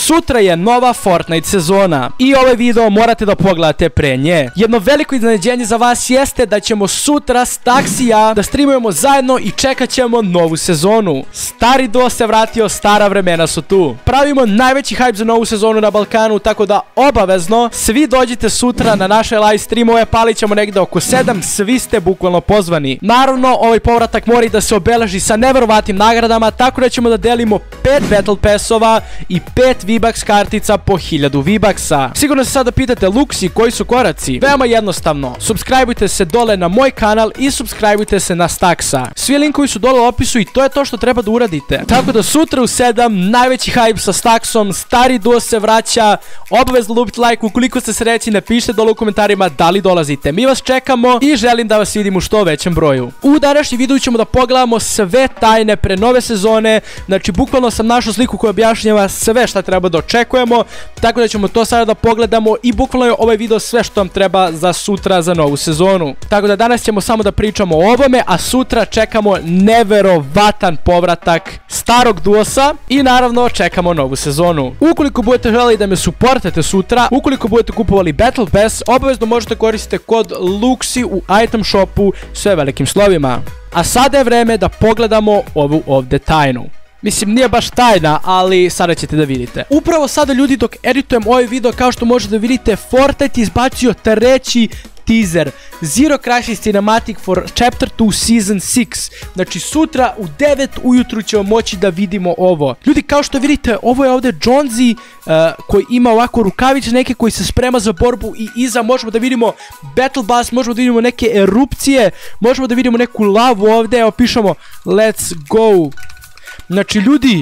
Sutra je nova Fortnite sezona i ovaj video morate da pogledate pre nje. Jedno veliko iznenađenje za vas jeste da ćemo sutra s Taksija da streamujemo zajedno i čekat ćemo novu sezonu. Stari duo se vratio, stara vremena su tu. Pravimo najveći hype za novu sezonu na Balkanu, tako da obavezno svi dođite sutra na naše live streamove, palit ćemo negde oko 7, svi ste bukvalno pozvani. Naravno, ovaj povratak mora da se obeleži sa neverovatnim nagradama, tako da ćemo da delimo 5 Battle Passova i 5 V-Bucks kartica po 1000 V-Bucksa. Sigurno se sada pitate, Luksi, koji su koraci? Veoma jednostavno, subscribeujte se dole na moj kanal i subscribeujte se na Staksa. Svi linkovi su dole u opisu i to je to što treba da uradite. Tako da sutra u 7, najveći hype sa Staksom, stari duo se vraća, obavezno lupite like, ukoliko ste srećni napišite dole u komentarima da li dolazite. Mi vas čekamo i želim da vas vidim u što većem broju. U današnjem videu ćemo da pogledamo sve tajne pre nove sezone, znači bukvalno sam našao sliku koja objašnjava sve šta treba da očekujemo, tako da ćemo to sada da pogledamo i bukvalno je ovaj video sve što vam treba za sutra za novu sezonu. Tako da danas ćemo samo da pričamo o ovome, a sutra čekamo neverovatan povratak starog duosa i naravno čekamo novu sezonu. Ukoliko budete želeli da me suportate sutra, ukoliko budete kupovali Battle Pass, obavezno možete koristiti kod Luksi u item shopu sve velikim slovima. A sada je vreme da pogledamo ovu ovde tajnu. Mislim, nije baš tajna, ali sada ćete da vidite. Upravo sada, ljudi, dok editujem ovaj video, kao što možete da vidite, Fortnite je izbacio treći teaser Zero Crisis Cinematic for Chapter 2 Season 6. Znači sutra u 9 ujutru ćemo moći da vidimo ovo. Ljudi, kao što vidite, ovo je ovdje Jonesy koji ima ovako rukavice neke koji se sprema za borbu i iza možemo da vidimo Battle Bus, možemo da vidimo neke erupcije, možemo da vidimo neku lavu ovdje, evo pišemo Let's go. Znači ljudi,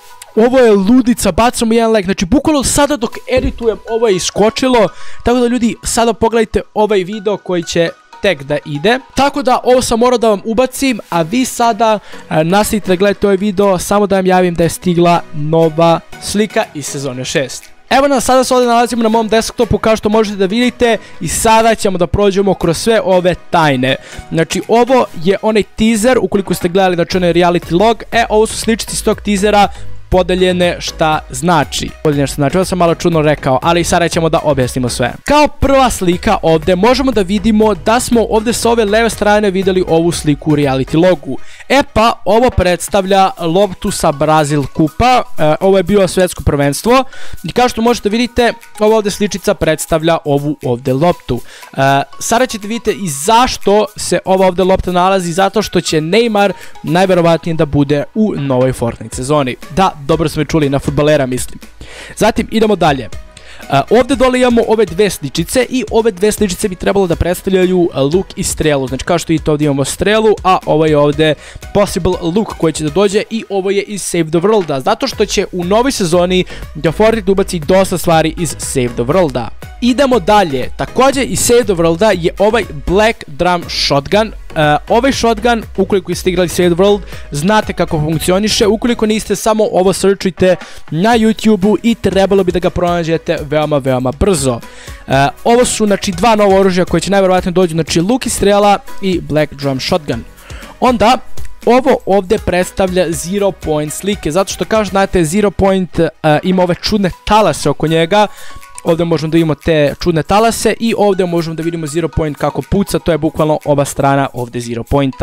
ovo je ludica, bacamo jedan like, znači bukvalno sada dok editujem ovo je iskočilo, tako da ljudi sada pogledajte ovaj video koji će tek da ide. Tako da ovo sam morao da vam ubacim, a vi sada nastavite da gledate ovaj video, samo da vam javim da je stigla nova slika iz sezone 6. Evo nas, sada se ovdje nalazimo na mom desktopu kao što možete da vidite i sada ćemo da prođemo kroz sve ove tajne. Znači ovo je onaj teaser, ukoliko ste gledali znači onaj reality log, ovo su sličice iz tog teasera podeljene šta znači. Podeljene šta znači, ovo sam malo čudno rekao, ali sada ćemo da objasnimo sve. Kao prva slika ovdje možemo da vidimo da smo ovdje sa ove leve strane vidjeli ovu sliku u reality logu. E pa, ovo predstavlja loptu sa Brazil kupa, ovo je bilo svetsko prvenstvo i kao što možete vidite, ova ovdje sličica predstavlja ovu ovdje loptu. Sada ćete vidjeti i zašto se ova ovdje lopta nalazi, zato što će Neymar najverovatnije da bude u novoj Fortnite sezoni. Da, dobro smo čuli, na fudbalera mislim. Zatim idemo dalje. Ovdje dole imamo ove dve sličice i ove dve sličice bi trebalo da predstavljaju luk i strelu. Znači kao što vidite ovdje imamo strelu, a ovo je ovdje possible luk koji će da dođe i ovo je iz Save the Worlda. Zato što će u novoj sezoni da Fortnite ubaci dosta stvari iz Save the Worlda. Idemo dalje, također iz Save the Worlda je ovaj Black Drum Shotgun. Ovaj shotgun, ukoliko ste igrali Save the World, znate kako funkcioniše. Ukoliko niste, samo ovo searchujte na YouTube-u i trebalo bi da ga pronađete veoma brzo. Ovo su znači dva nova oružja koje će najverovatnije dođu, znači luk i strela i Black Drum Shotgun. Onda ovo ovdje predstavlja Zero Point slike, zato što kao što znate Zero Point ima ove čudne talase oko njega. Ovdje možemo da vidimo te čudne talase i ovdje možemo da vidimo Zero Point kako puca, to je bukvalno ova strana ovdje Zero Pointa.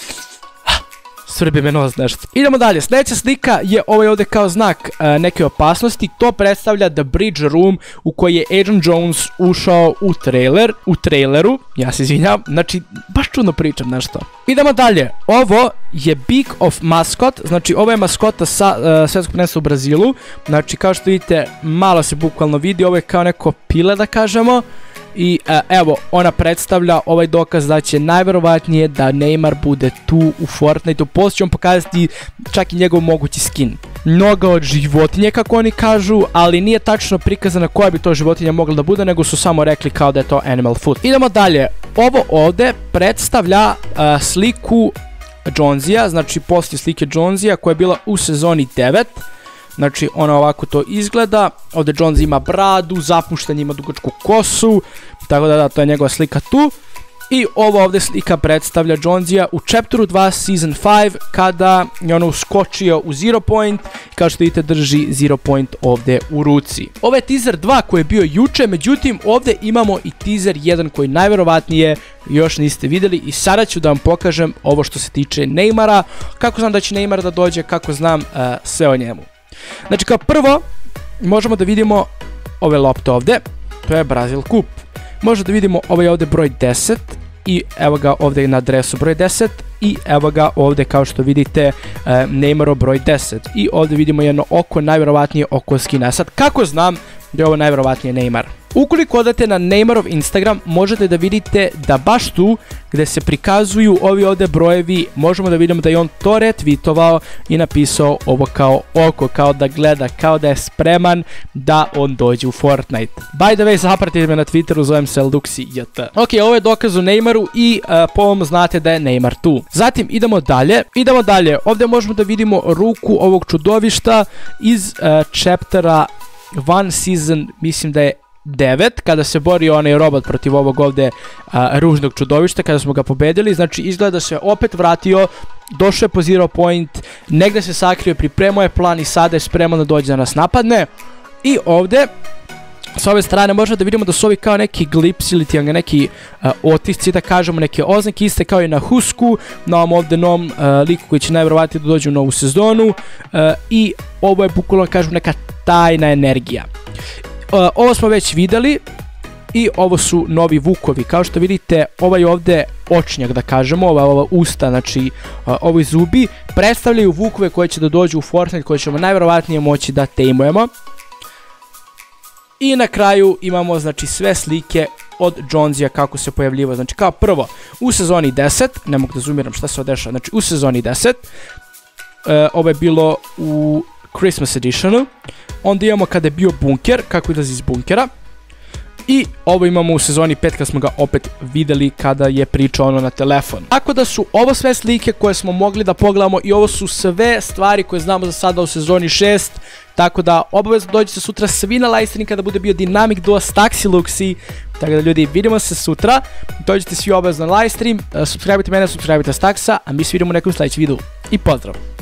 Svrbi me nos nešto. Idemo dalje, sljedeća slika je ovaj ovdje kao znak neke opasnosti, to predstavlja The Bridge Room u koji je Agent Jones ušao u traileru, ja se izvinjam, znači baš čudno pričam nešto. Idemo dalje, ovo je Big of Mascot, znači ovo je maskota sa svetskog prvenstva u Brazilu, znači kao što vidite malo se bukvalno vidi, ovo je kao neko pile da kažemo. I evo, ona predstavlja ovaj dokaz da će najverovatnije da Neymar bude tu u Fortniteu. Poslije ću vam pokazati čak i njegov mogući skin. Noga od životinje kako oni kažu, ali nije tačno prikazana koja bi to životinja mogla da bude, nego su samo rekli kao da je to animal food. Idemo dalje, ovo ovdje predstavlja sliku Jonesija, znači poslije slike Jonesija koja je bila u sezoni 9. Znači ona ovako to izgleda, ovdje Jones ima bradu, zapušten ima dugačku kosu, tako da to je njegova slika tu. I ova ovdje slika predstavlja Jonesija u Chapteru 2 Season 5 kada je ono uskočio u Zero Point i kao što vidite drži Zero Point ovdje u ruci. Ovo je teaser 2 koji je bio juče, međutim ovdje imamo i teaser 1 koji najverovatnije još niste vidjeli i sada ću da vam pokažem ovo što se tiče Neymara, kako znam da će Neymar da dođe, kako znam sve o njemu. Znači kao prvo možemo da vidimo ove lopte ovdje, to je Brazil Cup. Možemo da vidimo ovaj ovdje broj 10 i evo ga ovdje na dresu broj 10 i evo ga ovdje kao što vidite Neymarov broj 10 i ovdje vidimo jedno oko, najvjerovatnije oko skina. Sad kako znam da je ovo najvjerovatnije Neymar? Ukoliko odete na Neymarov Instagram možete da vidite da baš tu gdje se prikazuju ovi ovdje brojevi možemo da vidimo da je on to retweetovao i napisao ovo kao oko, kao da gleda, kao da je spreman da on dođe u Fortnite. By the way, zapratite me na Twitteru, zovem se LDuxyJT. Ok, ovo je dokaz o Neymaru i po ovom znate da je Neymar tu. Zatim idemo dalje, ovdje možemo da vidimo ruku ovog čudovišta iz Chaptera 1 Season, mislim da je 9, kada se borio onaj robot protiv ovog ovdje ružnog čudovišta, kada smo ga pobedili. Znači izgleda da se opet vratio, došao je po Zero Point, negdje se sakrio, pripremao je plan i sada je spreman da dođe da nas napadne. I ovdje s ove strane možemo da vidimo da su ovi kao neki glips ili ti neki otisci, da kažemo, neke oznake iste kao i na Husku, na ovom ovdje novom liku koji će najvjerovatnije da dođe u novu sezonu i ovo je bukvalno kažemo neka tajna energija. Ovo smo već vidjeli i ovo su novi vukovi. Kao što vidite ovaj ovdje očnjak da kažemo, ova usta, znači ovi zubi predstavljaju vukove koje će da dođu u Fortnite, koje ćemo najvjerovatnije moći da tameujemo. I na kraju imamo znači sve slike od Jonesija kako se pojavljivo. Znači kao prvo u sezoni 10, ne mogu da zoomiram šta se dešava, znači u sezoni 10, ovo je bilo u Christmas editionu, onda imamo kada je bio bunker, kako izlazi iz bunkera, i ovo imamo u sezoni 5 kad smo ga opet vidjeli kada je pričao ono na telefon. Tako da su ovo sve slike koje smo mogli da pogledamo i ovo su sve stvari koje znamo za sada u sezoni 6. Tako da obavezno dođite sutra svi na livestream kada bude bio Dynamic Duo s Taxi. Tako da ljudi, vidimo se sutra, dođite svi obavezno na livestream, subscribe-te mene, subscribe-te Staxa, a mi se vidimo u nekom sljedećem videu. I pozdrav!